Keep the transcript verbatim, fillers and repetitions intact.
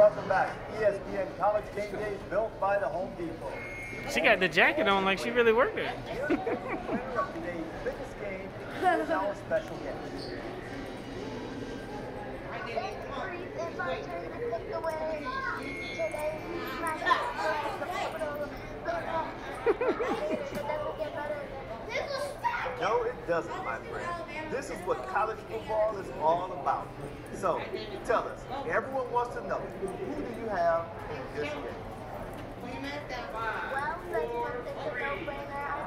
welcome back. E S P N College Game Day built by the Home Depot. She got the jacket on like she really worked it. Winner of today's biggest game is our special guest. It's my turn to pick the winner. Today's match is the pivotal football. It doesn't get better than this. No, it doesn't, my friend. This is what college football is all about. So, tell us, everyone wants to know, who do you have in this game? Well, that's something to no-brainer.